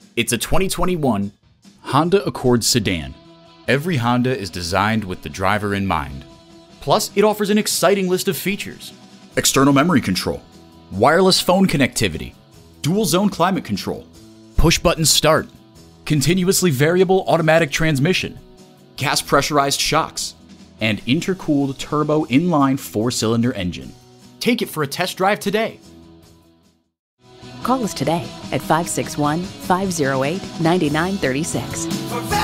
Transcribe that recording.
It's a 2021 Honda Accord sedan. Every Honda is designed with the driver in mind. Plus, it offers an exciting list of features. External memory control, wireless phone connectivity, dual zone climate control, push button start, continuously variable automatic transmission, gas pressurized shocks, and intercooled turbo inline 4-cylinder engine. Take it for a test drive today. Call us today at 561-508-9936.